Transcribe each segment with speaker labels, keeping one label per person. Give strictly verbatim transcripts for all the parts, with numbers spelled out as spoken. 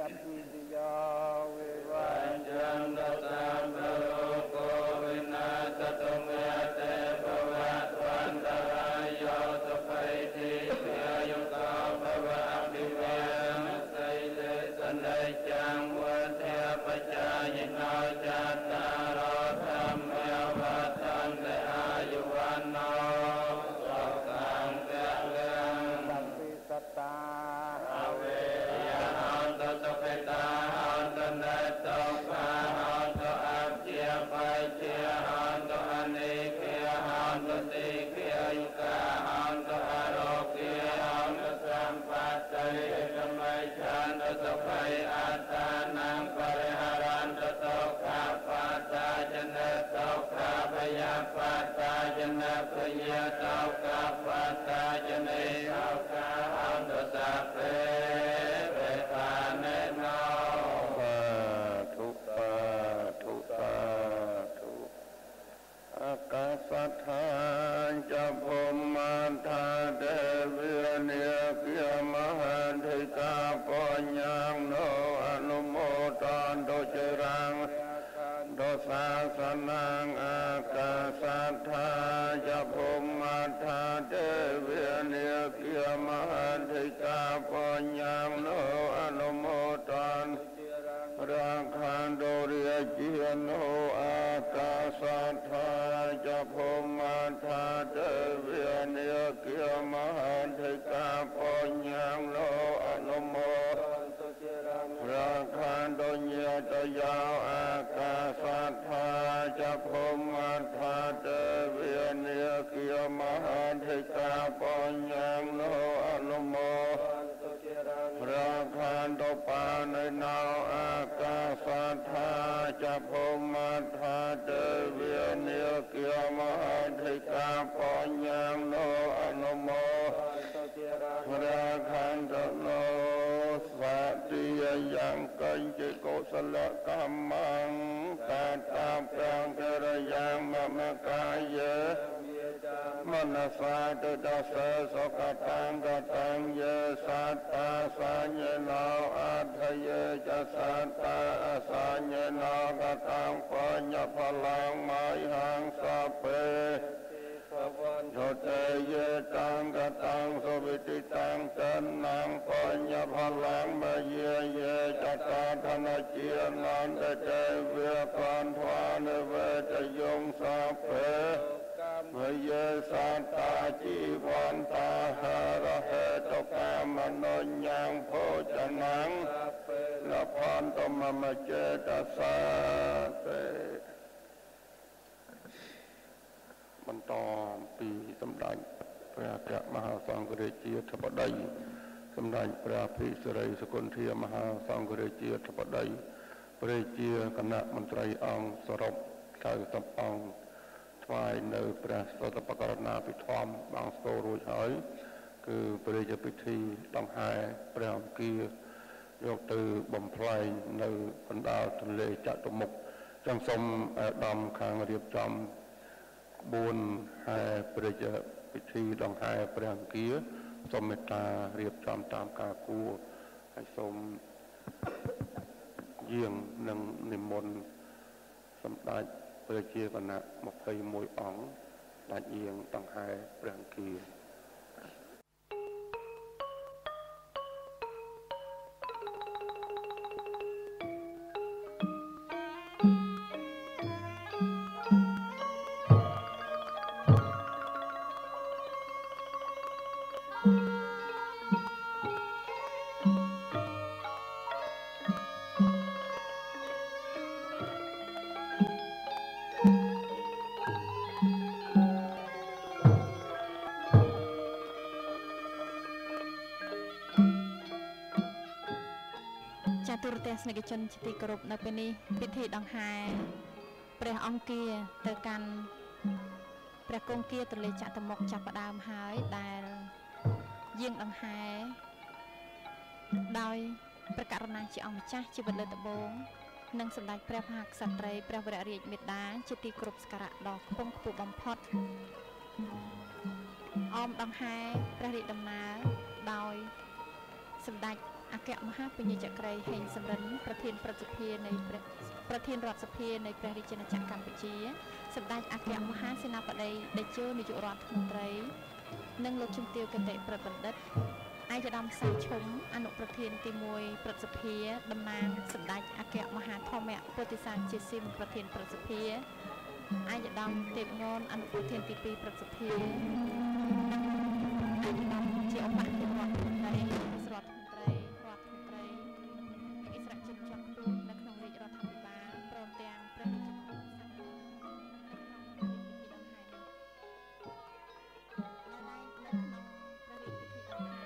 Speaker 1: จัปปิติยาวิวัชชันตสัพพโลกโควินาศตุเมเตภวัตวันตรายโยสุขัยติเพียยุกาภวะอภิวาทไสเลสนัยจังวัฏเทปจายโนจัตตารธรรมยวัฏตันเตอายุวันโนสุขังเตลังสัพพิสัตตาอเวยหันตุสุขิตาหันตุนัตโตภาหันตุอัปเจปัจเจหันตุอเนกหันตุติเกยุกาหันตุอโรเกหันตุสัมปัตติธรรมชันตุสุขัยอัตตานังปริหารันตุสุขาปัตตาจนะสุขาพยาปัตตาจนะพยาสุขาปัตตาจนะสุขาหันตุสัพเพเวทานิโนสาธุสาธุสาธุอากาสัทธาจะพรหมาธาเดวิเนียเกียมหันธิกาปัญญังโนอนุโมทันโตเจรังโตสาสนังอากาสัทธาจะพรหมาธาเดวิเนียเกียมหันธิกาปัญญังโนอนุโมทันรังคันโดเรียจิโนอากาสัทธาจะพรหมาธาเดวิเนียเกียมหันธิกาปัญญังโนอนุโมรังคันโดเนียตยาวอากาสัทธาจะพรหมาธาเดวิเนียเกียมหันธิกาปัญญังโนอนุโมรังคันโดปานนาวอากาสัทธาจะพรหมาธาเดวิเนียเกียมหันธิกาปัญญังโนอนุโมรังคันโดโนสัตติยังกัญจโกสลกรรมังตาตาปรังกระยังมะมะกายะมนัสสะตุตัสสะสกตังกตังเยสัตตาสัญญนาอัตถเยจะสัตตาสัญญนากตังปัญญพลังไมหังสัพเพโยเตเยตังกตังสุวิติตังจันนังปัญญพลังมาเยเยจัตตาธนเจียนันตเจเวปันทวานเวจยงสัพเพมเยสัตตาจีวันตาหาระเหตุกามนนยังโพจนังละพันตมมเจตสาเตบรรทมปีสำดังพระเจ้ามหาสังฆราชเจียธปดัยสำดังพระภิกษุไรสกุลเทียมหาสังฆราชเจียธปดัยพระเจียคณะมนตรีองค์สรบชายตับองค์ทวายในพระสตปกรณาพิธามบางสโตรูหายคือพระเจ้าพิธีต้องหายพระองค์เกียยกตือบ่มพลายในบรรดาทะเลจัตุมุกจังสมดำคางเรียบจำบุญให้พระเจ้าพิธีต้องให้พระองค์เกียสมเมตตาเรียบจำตามกากูให้สมเยี่ยงนังนิมนต์สำได้พระเจ้าคณะมกไปมวยอ๋องได้เยี่ยงต้องให้พระองค์เกียตุรเตสนกชนจิติกรบในปีนี้พิธีดังไฮพระองค์เกียเตกันพระกงเกียตุเลจัตมกจับดามหายได้ยิงดังไฮโดยประกาศนางจีองจ้าจีบเลตบงนังสำนักพระภาคสัตย์พระบริเรียเมตดาจิติกรบสกัดดอกพงปูบอมพอดออมดังไฮพระฤทธิ์ดำนาโดยสำนักอ
Speaker 2: អគ្គមហាពញ្ញចក្រីហេងសំរិនប្រធានព្រឹទ្ធសភានៃព្រះប្រធានរដ្ឋសភានៃព្រះរាជាណាចក្រកម្ពុជាសម្ដេចអគ្គមហាសេនាបតីតេជោនាយករដ្ឋមន្ត្រីនិងលោកជំទាវកតេប្របណ្ឌិតឯកឧត្តមសាឈុំអនុប្រធានទីមួយព្រឹទ្ធសភាតំណាងសម្ដេចអគ្គមហាធម្មពុទ្ធិសាជាស៊ីមប្រធានព្រឹទ្ធសភាឯកឧត្តមទេពងនអនុប្រធានទីពីរព្រឹទ្ធសភាឯកឧត្តមជាឧបនាយករដ្ឋមន្ត្រីរដ្ឋមន្ត្រីរដ្ឋមន្ត្រីអិសរាជជនជាន់ខ្ពស់នៅក្នុងរាជរដ្ឋាភិបាលព្រមទាំងព្រះរាជាណាចក្រនៅក្នុងពិធីដង្ហែនេះនៅក្នុងព្រះរាជពិធីដង្ហែ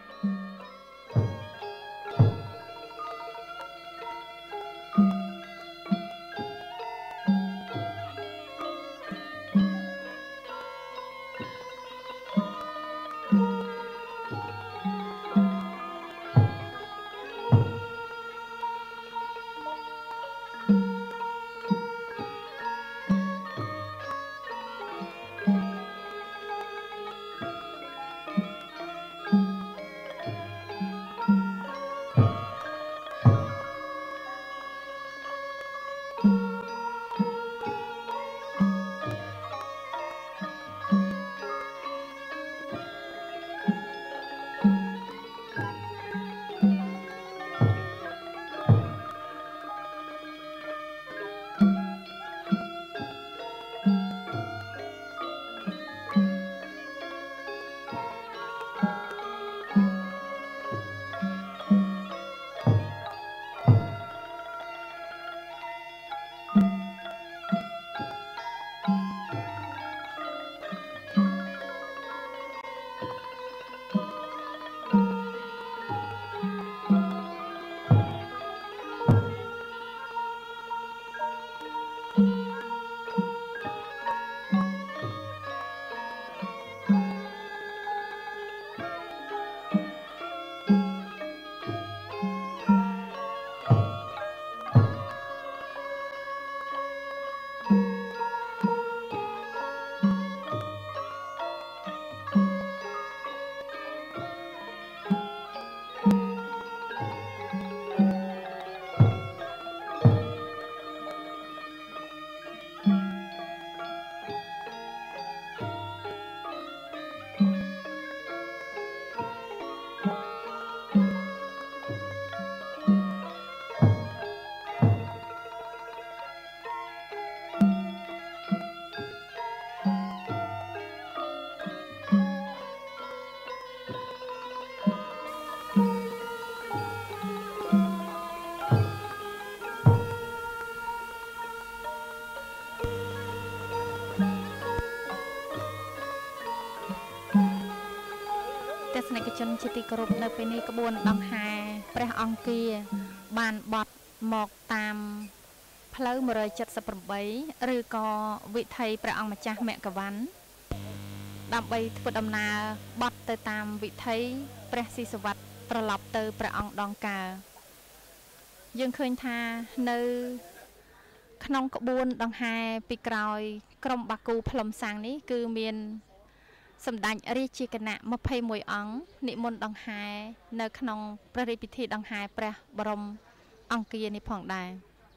Speaker 2: ទស្សនិកជនជាទីគោរពនៅពេលនេះក្បួនដង្ហែព្រះអង្គាបានបត់មកតាមផ្លូវmột trăm bảy mươi támឬក៏វិថីព្រះអង្គម្ចាស់មគ្គវណ្ណដើម្បីធ្វើដំណើរបត់ទៅតាមវិថីព្រះស៊ីសវត្តត្រឡប់ទៅព្រះអង្គដង្កើយើងឃើញថានៅក្នុងក្បួនដង្ហែពីក្រោយក្រុមបាគូផ្លុំសាំងនេះគឺមានសម្ដេចរាជាគណៈยี่สิบเอ็ดអង្គនិមន្តដង្ហែនៅក្នុងព្រះរាជពិធីដង្ហែព្រះបរមអង្គានេះផងដែរ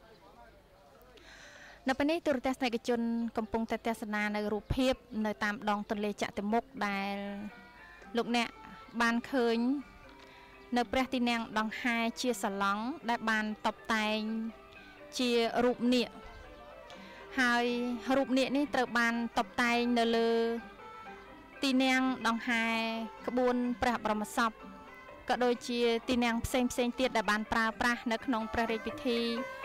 Speaker 2: នៅពេលនេះទូរទស្សនិកជនកំពុងតែទស្សនានៅរូបភាពនៅតាមដងទន្លេចតុមុខដែលលោកអ្នកបានឃើញនៅព្រះទីនាំងដង្ហែជាសាឡង់ដែលបានតបតែងជារូបនាគហើយរូបនាគនេះត្រូវបានតបតែងនៅលើទីនាំងដង្ហែក្បួនព្រះបរមសពក៏ដូចជាទីនាំងផ្សេងផ្សេងទៀតដែលបានប្រើប្រាស់នៅក្នុងព្រះរាជពិធី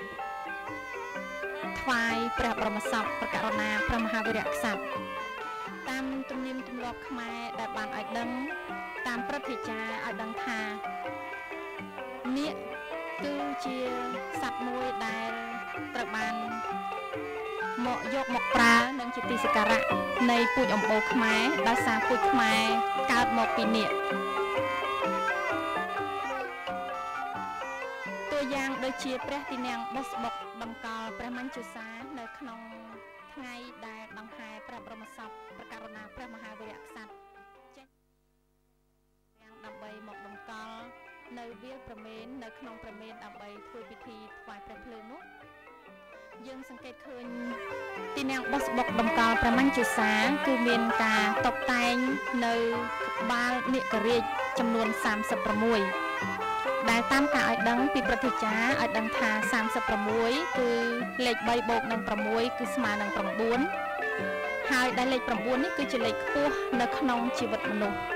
Speaker 2: ថ្វាយព្រះបរមសពប្រកាសណាព្រះមហាវីរក្សត្រតាមទំនៀមទម្លាប់ខ្មែរដែលបានឲ្យដឹងតាមព្រឹទ្ធាចារ្យឲ្យដឹងថានាគគឺជាសត្វមួយដែលត្រូវបានមកយកមកប្រើនឹងជាទីសក្ការៈនៃពូជអម្បូរខ្មែរដោយសារពូជខ្មែរកើតមកពីនាគតួយ៉ាងដូចជាព្រះទីនាំងបុស្បុកតម្កល់ព្រះមញ្ជូសានៅក្នុងថ្ងៃដែលដង្ហែព្រះបរមសពប្រកាសណាព្រះមហាវីរក្សត្រចេញយ៉ាងដើម្បីមកតម្កល់នៅវាលប្រមេននៅក្នុងប្រមេនដើម្បីធ្វើពិធីថ្វាយព្រះភ្លើងនោះយើងសង្កេតឃើញទីនាងបោះស្បុកតម្កល់ព្រះមញ្ជុសាគឺមានការតុបតែងនៅក្បាលនាគរាជចំនួនសាមសិបប្រាំមួយដែលតាមការឲ្យដឹងពីព្រឹទ្ធាចារ្យឲ្យដឹងថាសាមសិបប្រាំមួយគឺលេខបីបូកនឹងប្រាំមួយគឺស្មើនឹងប្រាំបួនហើយដែលលេខប្រាំបួននេះគឺជាលេខខ្ពស់នៅក្នុងជីវិតមនុស្ស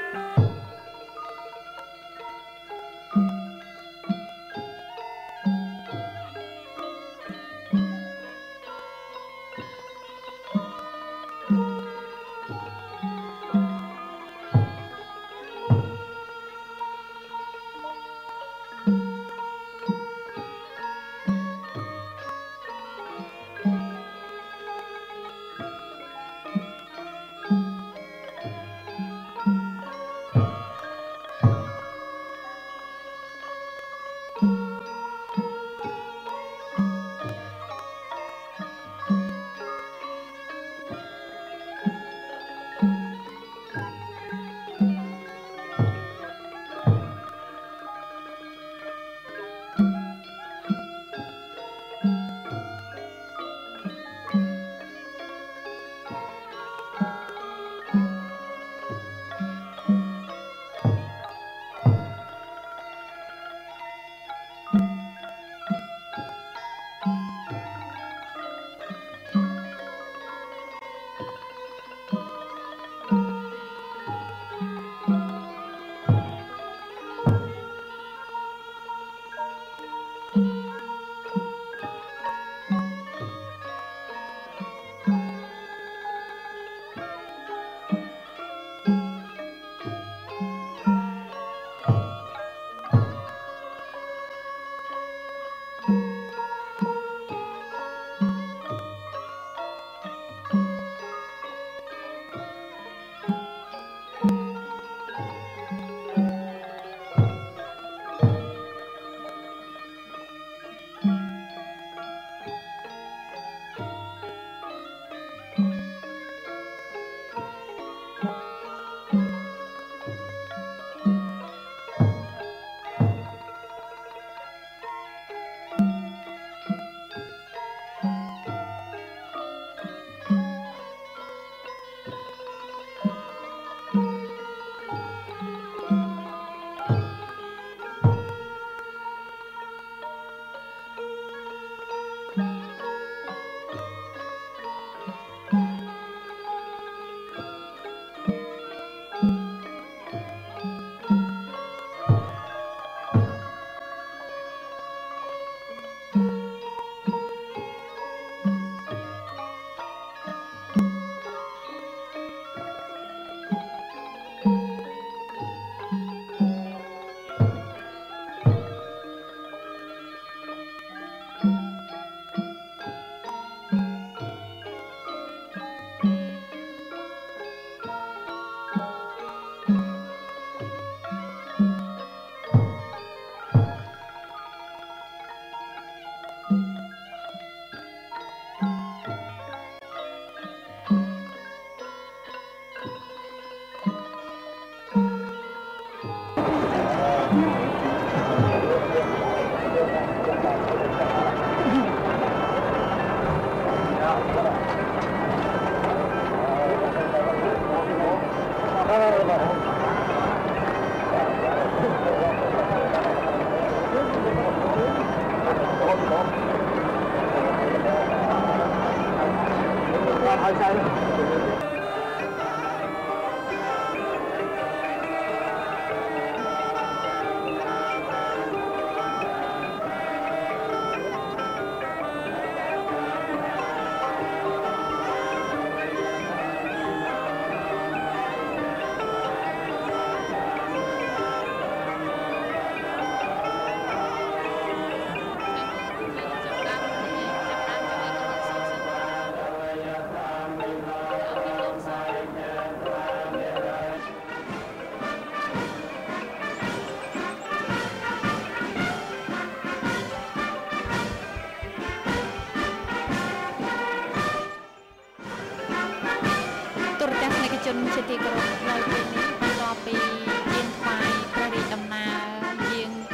Speaker 2: ជនជាទីគោរពនៅពេលនេះបន្ទាប់ពីយានថ្វាយព្រះរាជដំណើរយាង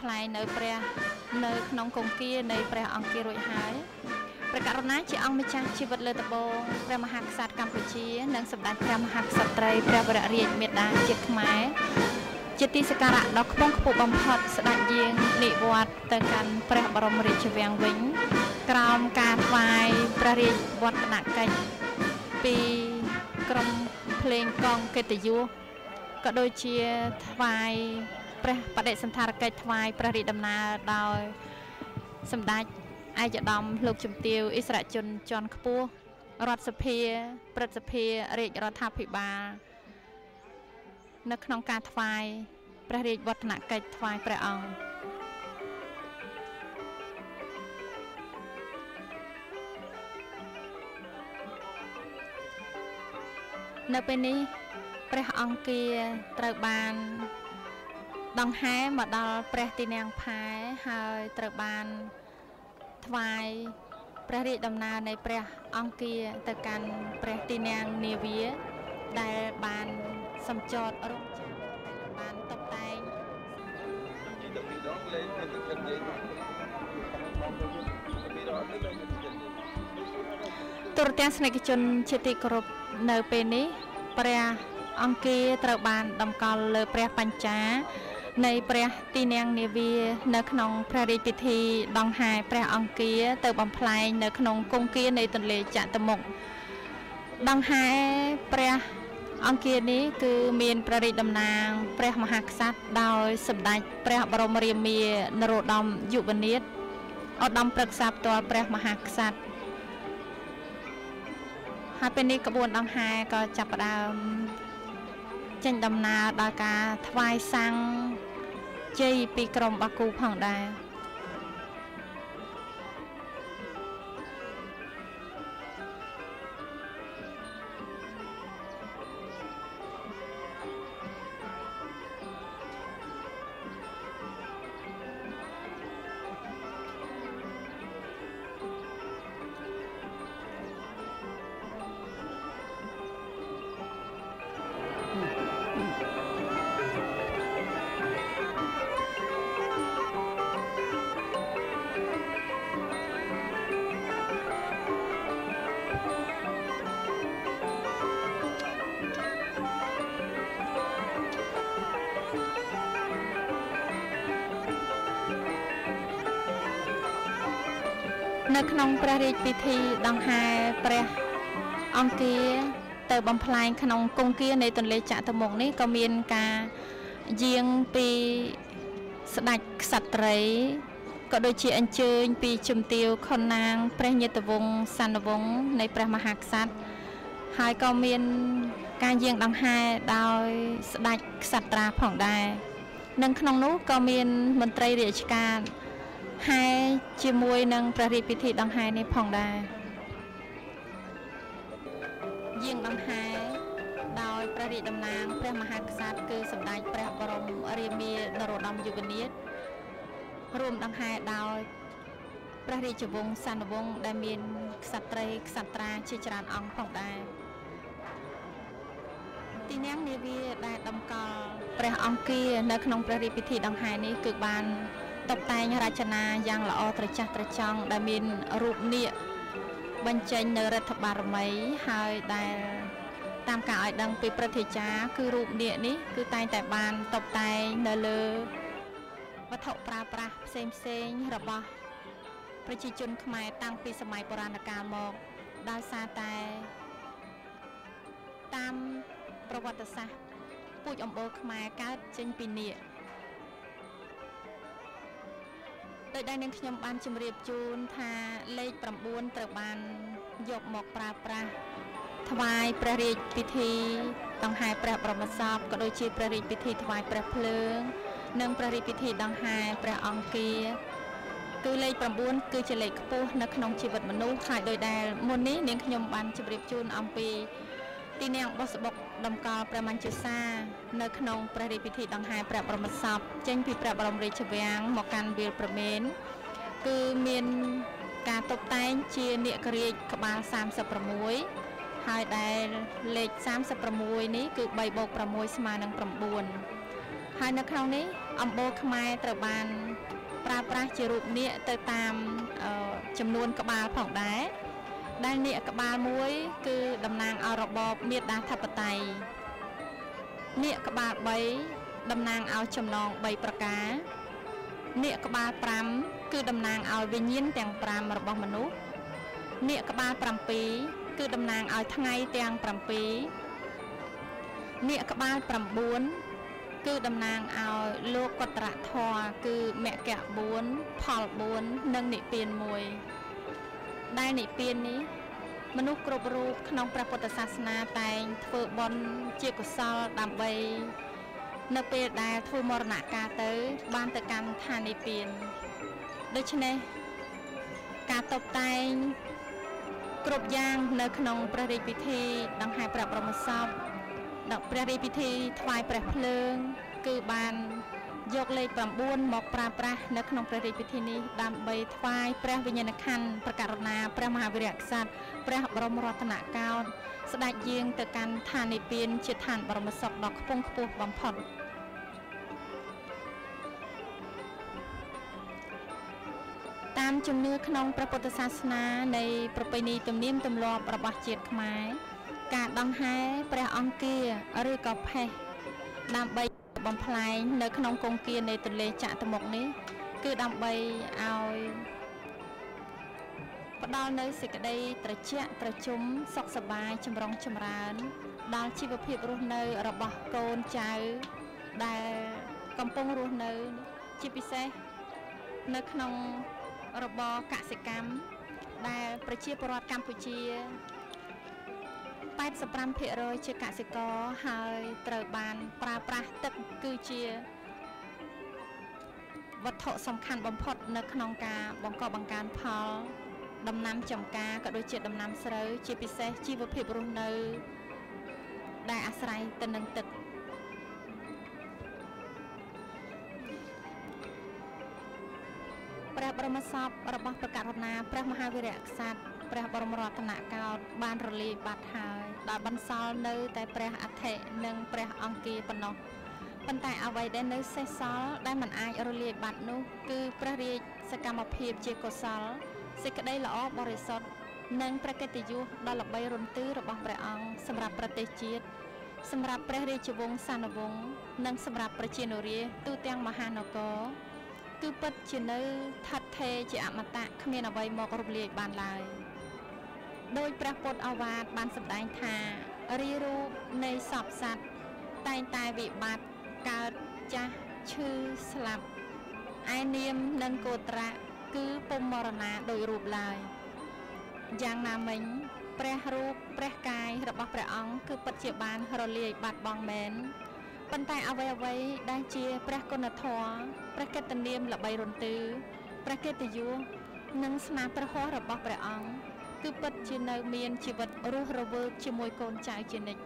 Speaker 2: ផ្លែងនៅព្រះនៅក្នុងគង្គានៃព្រះអង្គារួចហើយព្រះករុណាជាអង្គម្ចាស់ជីវិតលើដំបូងព្រះមហាក្សត្រកម្ពុជានិងសម្ដេចព្រះមហាក្សត្រីព្រះវររាជមេដាជាតិខ្មែរជាទីសក្ការៈដ៏ខ្ពង់ខ្ពស់បំផុតស្ដេចយាងនិវត្តន៍ទៅកាន់ព្រះបរមរាជវាំងវិញក្រោមការថ្វាយព្រះរាជវឌ្ឍនកិច្ចពីក្រុមភ្លេងកងកិត្តិយសក៏ដូចជាថ្វាយព្រះបដិសណ្ឋារកិច្ចថ្វាយព្រះរាជដំណើរដោយសម្ដេចឯកឧត្តមលោកជំទាវអិសរាជជនជាន់ខ្ពស់រដ្ឋសភាព្រឹទ្ធសភារាជរដ្ឋាភិបាលនៅក្នុងការថ្វាយព្រះរាជវឌ្ឍនកិច្ចថ្វាយព្រះអង្គនៅពេលនេះព្រះអង្គាត្រូវបានដង្ហែមកដល់ព្រះទីនាំងផែហើយត្រូវបានថ្វាយព្រះរាជដំណើរនៃព្រះអង្គាទៅកាន់ព្រះទីនាំងនាវាដែលបានសម្ចតរងចាំបានតុបតែងទូរទស្សនិកជនជាទីគោរពនៅពេលនេះព្រះអង្គាត្រូវបានតម្កល់លើព្រះបញ្ចានៃព្រះទីនាំងនាវានៅក្នុងព្រះរាជពិធីដង្ហែព្រះអង្គាទៅបំផ្លែងនៅក្នុងគង្គានៃទន្លេចតុមុខដង្ហែព្រះអង្គានេះគឺមានព្រះរាជតំណាងព្រះមហាក្សត្រដោយសម្ដេចព្រះបរមរាមានរោត្តមយុវនាថឧត្តមប្រឹក្សាផ្ទាល់ព្រះមហាក្សត្រហើយពេលនេះក្បួនដង្ហែក៏ចាប់ផ្ដើមចេញដំណើរដល់ការថ្វាយសាំងជ័យពីក្រុមបាគូផងដែរនៅក្នុងព្រះរាជពិធីដង្ហែព្រះអង្គាទៅបំផ្លាញក្នុងគង្គានៃទន្លេចតុមុខនេះក៏មានការយាងពីស្ដេចក្សត្រីក៏ដូចជាអញ្ជើញពីជំទាវខុនណាងព្រះញាតិវង្សសន្និវង្សនៃព្រះមហាក្សត្រហើយក៏មានការយាងដង្ហែដោយស្ដេចក្សត្រាផងដែរនិងក្នុងនោះក៏មានមន្ត្រីរាជការហែជាមួយនឹងព្រះរាជពិធីដង្ហែនេះផងដែរយាងដង្ហែដោយព្រះរាជតំណាងព្រះមហាក្សត្រគឺសម្ដេចព្រះបរមរាមានរោត្តមយុវនាថរួមដង្ហែដោយព្រះរាជវង្សសន្និវង្សដែលមានក្សត្រីក្សត្រាជាច្រើនអង្គផងដែរទីនាំងនាវាដែលតម្កល់ព្រះអង្គានៅក្នុងព្រះរាជពិធីដង្ហែនេះគឺបានតុបតែងរចនាយ៉ាងល្អត្រចះត្រចង់ដែលមានរូបនាគបញ្ចេញនៅរដ្ឋបារមីហើយដែលតាមការឲ្យដឹងពីព្រឹទ្ធាចារ្យគឺរូបនាគនេះគឺតែងតែបានតុបតែងនៅលើវត្ថុប្រើប្រាស់ផ្សេងផ្សេងរបស់ប្រជាជនខ្មែរតាំងពីសម័យបុរាណកាលមកដោយសារតែតាមប្រវត្តិសាស្ត្រពូជអម្បូរខ្មែរកើតចេញពីនាគដោយដែលនាងខ្ញុំបានជម្រាបជូនថាលេខ៩ត្រូវបានយកមកប្រើប្រាស់ថ្វាយព្រះរាជពិធីដង្ហែព្រះបរមសពក៏ដូចជាព្រះរាជពិធីថ្វាយព្រះភ្លើងនិងព្រះរាជពិធីដង្ហែព្រះអង្គាគឺលេខ៩គឺជាលេខខ្ពស់នៅក្នុងជីវិតមនុស្សហើយដោយដែលមុននេះនាងខ្ញុំបានជម្រាបជូនអំពីទីនាំងបុស្បុកតម្កល់ព្រះមញ្ជូសានៅក្នុងព្រះរាជពិធីដង្ហែព្រះបរមសពចេញពីព្រះបរមរាជវាំងមកកាន់វាលព្រមែនគឺមានការតុបតែងជានាគរាជក្បាលសាមសិប៦ហើយដែលលេខសាមសិប៦នេះគឺបីបូកប្រាំមួយស្មើនឹង៩ហើយនៅក្នុងនេះអម្បូរខ្មែរត្រូវបានប្រើប្រាស់ជារូបនាគទៅតាមចំនួនក្បាលផងដែរដែលនាគក្បាលមួយគឺតំណាងឲ្យរបបមាតាធិបតេយ្យនាគក្បាលបីតំណាងឲ្យចំណងបីប្រការនាគក្បាលប្រាំគឺតំណាងឲ្យវិញ្ញាណទាំងប្រាំរបស់មនុស្សនាគក្បាលប្រាំពីរគឺតំណាងឲ្យថ្ងៃទាំងប្រាំពីរនាគក្បាលប្រាំបួនគឺតំណាងឲ្យលោកកតរធម៌គឺមគ្គបួនផលបួននិងនិព្វានមួយដែលនិព្វាននេះមនុស្សគ្រប់រូបក្នុងព្រះពុទ្ធសាសនាតែងធ្វើបុណ្យជាកុសលដើម្បីនៅពេលដែលធ្វើមរណកាលទៅបានទៅកាន់ឋាននិព្វានដូច្នេះការតុបតែងគ្រប់យ៉ាងនៅក្នុងព្រះរាជពិធីដង្ហែព្រះបរមសពដល់ព្រះរាជពិធីថ្វាយព្រះភ្លើងគឺបានយកលេខប្រាំបួនមកប្រើប្រាស់នៅក្នុងព្រះរាជពិធីនេះដើម្បីថ្វាយព្រះវិញ្ញាណក្ខន្ធប្រកាសណាព្រះមហាវីរក្សត្រព្រះបរមរតនកោដ្ឋស្ដេចយាងទៅកាន់ឋាននិព្វានជាឋានបរមសុខដ៏ខ្ពង់ខ្ពស់បំផុតតាមជំនឿក្នុងព្រះពុទ្ធសាសនានៃប្រពៃណីទំនៀមទម្លាប់របស់ជាតិខ្មែរការដង្ហែព្រះអង្គាឬក៏ផេះដើម្បីបំផ្លែងនៅក្នុងគង្គានៃទន្លេចតុមុខនេះគឺដើម្បីឲ្យផ្ដល់នូវសេចក្តីត្រជាក់ត្រជុំសុខសប្បាយចម្រុងចម្រើនដល់ជីវភាពរស់នៅរបស់កូនចៅដែលកំពុងរស់នៅជាពិសេសនៅក្នុងរបរកសិកម្មដែលប្រជាពលរដ្ឋកម្ពុជាแปดสิบห้าភាគរយ ជាកសិករហើយត្រូវបានប្រើប្រាស់ទឹកគឺជាវត្ថុសំខាន់បំផុតនៅក្នុងការបង្កបង្កើនផលដំណាំចម្ការក៏ដូចជាដំណាំស្រូវជាពិសេសជីវភាពរស់នៅដែលអាស្រ័យទៅនឹងទឹកព្រះបរមសពរបស់ព្រះករុណាព្រះមហាវីរក្សត្រព្រះបរមរតនកោដ្ឋបានរលាយបាត់ហើយដែលបន្សល់នៅតែព្រះអដ្ឋិនិងព្រះអង្គាប៉ុណ្ណោះប៉ុន្តែអ្វីដែលនៅសេសសល់ដែលមិនអាចរលាយបាត់នោះគឺព្រះរាជសកម្មភាពជាកុសលសេចក្តីល្អបរិសុទ្ធនិងព្រះកិត្តិយសដ៏ល្បីរន្ទឺរបស់ព្រះអង្គសម្រាប់ប្រទេសជាតិសម្រាប់ព្រះរាជវង្សានុវង្សនិងសម្រាប់ប្រជានុរាស្ត្រទូទាំងមហានគរគឺពិតជានៅថិតថេរជាអមតៈគ្មានអ្វីមករំលាយបានឡើយដោយព្រះពុទ្ធឱវាទបានសម្ដែងថារីរូបនៃសពសត្វតែងតែវិបត្តិកើតចាស់ឈឺស្លាប់ឯនាមនិងកោត្រៈគឺពុំមរណាដោយរូបឡើយយ៉ាងណាមិញព្រះរូបព្រះកាយរបស់ព្រះអង្គគឺពិតជាបានរលាយបាត់បង់មែនប៉ុន្តែអ្វីអ្វីដែលជាព្រះគុណធម៌ព្រះកិត្តិនាមល្បីរន្ទឺព្រះកិត្តិយសនិងស្នាព្រះហស្ថរបស់ព្រះអង្គគឺពិតជានៅមានជីវិតរស់រវើកជាមួយកូនចៅជានិច្ច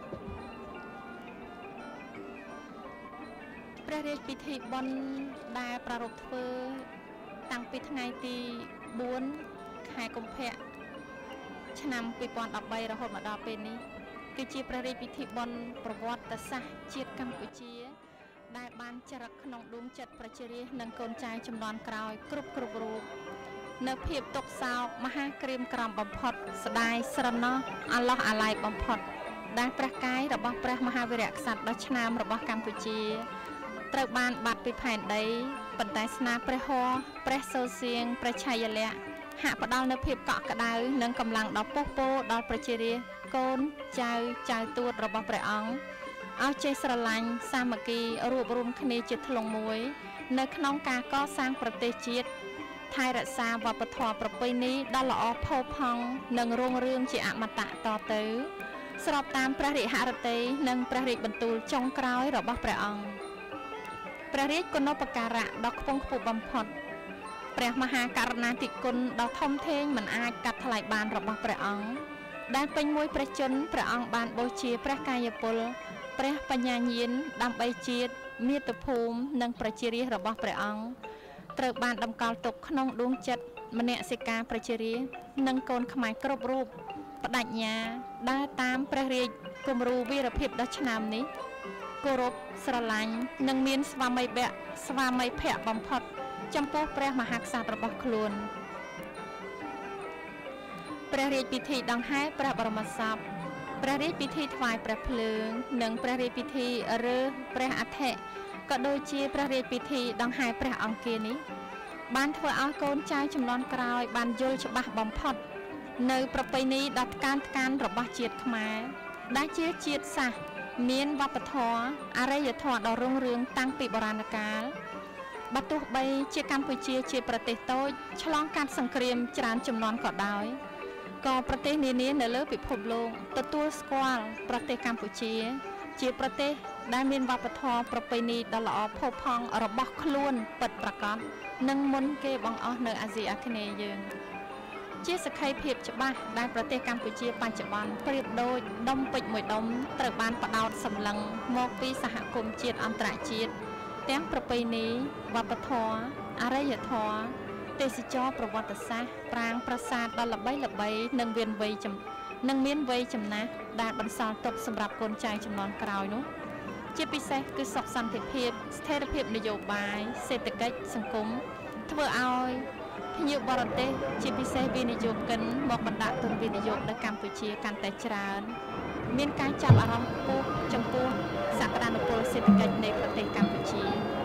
Speaker 2: ព្រះរាជពិធីបុណ្យដែលប្រារព្ធធ្វើតាំងពីថ្ងៃទីបួនខែកុម្ភៈឆ្នាំពីរពាន់ដប់បីរហូតមកដល់ពេលនេះគឺជាព្រះរាជពិធីបុណ្យប្រវត្តិសាស្ត្រជាតិកម្ពុជាដែលបានចរិតក្នុងដួងចិត្តប្រជារាស្ត្រនិងកូនចៅជំនាន់ក្រោយគ្រប់គ្រប់រូបនៅភាពទុក្ខសោកមហាក្រៀមក្រំបំផុតស្ដាយស្រណោះអាឡោះអាឡៃបំផុតដែលព្រះកាយរបស់ព្រះមហាវីរក្សត្រដ៏ឆ្នើមរបស់កម្ពុជាត្រូវបានបាត់ពីផែនដីប៉ុន្តែស្នាព្រះហស្ថព្រះសូរសៀងព្រះឆាយាល័ក្ខណ៍ហាក់ផ្ដល់នូវភាពកក់ក្ដៅនិងកម្លាំងដ៏ពុះពោដល់ប្រជារាស្ត្រកូនចៅចៅទួតរបស់ព្រះអង្គឲ្យចេះស្រឡាញ់សាមគ្គីរួបរวมគ្នាជាធ្លុងមួយនៅក្នុងការកសាងប្រទេសជាតិថែរក្សាវប្បធម៌ប្រពៃណីដ៏ល្អផូរផង់និងរុងរឿងជាអមតៈតទៅស្របតាមព្រះរាជហឫទ័យនិងព្រះរាជបន្ទូលចុងក្រោយរបស់ព្រះអង្គព្រះរាជគុណូបការៈដ៏ខ្ពង់ខ្ពស់បំផុតព្រះមហាករុណាធិគុណដ៏ធំធេងមិនអាចកាត់ថ្លៃបានរបស់ព្រះអង្គដែលពេញមួយព្រះជន្មព្រះអង្គបានបូជាព្រះកាយពលព្រះបញ្ញាញាណដើម្បីជាតិមាតុភូមិនិងប្រជារាស្ត្ររបស់ព្រះអង្គត្រូវបានតម្កល់ទុកក្នុងដួងចិត្តមនសិការប្រជារាស្ត្រនិងកូនខ្មែរគ្រប់រូបបដិញ្ញាដើរតាមព្រះរាជគំរូវីរភាពដ៏ឆ្នើមនេះគោរពស្រឡាញ់និងមានស្វាមីភក្តិស្វាមីភក្តិបំផុតចំពោះព្រះមហាក្សត្ររបស់ខ្លួនព្រះរាជពិធីដង្ហែព្រះបរមសពព្រះរាជពិធីថ្វាយព្រះភ្លើងនិងព្រះរាជពិធីរើសព្រះអធិក៏ដូចជាព្រះរាជពិធីដង្ហែព្រះអង្គានេះបានធ្វើឲ្យកូនចៅជំនាន់ក្រោយបានយល់ច្បាស់បំផុតនៅប្រពៃណីដ៏ថ្កើងថ្កានរបស់ជាតិខ្មែរដែលជាជាតិសាសន៍មានវប្បធម៌អរិយធម៌ដ៏រុងរឿងតាំងពីបុរាណកាលបើទោះបីជាកម្ពុជាជាប្រទេសតូចឆ្លងកាត់សង្គ្រាមច្រើនជំនាន់ក៏ដោយក៏ប្រទេសនានានៅលើពិភពលោកទទួលស្គាល់ប្រទេសកម្ពុជាជាប្រទេសដែលមានវប្បធម៌ប្រពៃណីដ៏ល្អផូរផង់របស់ខ្លួនពិតប្រាកដនិងមុនគេបង្អស់នៅអាស៊ីអាគ្នេយ៍យើងជាសក្ខីភាពច្បាស់ដែលប្រទេសកម្ពុជាបច្ចុប្បន្នប្រៀបដូចដុំពេជ្រមួយដុំត្រូវបានផ្ដោតសម្លឹងមកពីសហគមន៍ជាតិអន្តរជាតិទាំងប្រពៃណីវប្បធម៌អរិយធម៌ទេសចរប្រវត្តិសាស្ត្រប្រាង្គប្រាសាទដ៏ល្បីល្បីនិងមានវ័យចំនិងមានវ័យចំណាស់ដែលបន្សល់ទុកសម្រាប់កូនចៅជំនាន់ក្រោយនោះជាពិសេសគឺសុខសន្តិភាពស្ថិរភាពនយោបាយសេដ្ឋកិច្ចសង្គមធ្វើឲ្យភ្ញៀវបរទេសជាពិសេសវិនិយោគិនមកបណ្ដាក់ទុនវិនិយោគនៅកម្ពុជាកាន់តែច្រើនមានការចាប់អារម្មណ៍ខ្ពស់ចំពោះសក្តានុពលសេដ្ឋកិច្ចនៃប្រទេសកម្ពុជា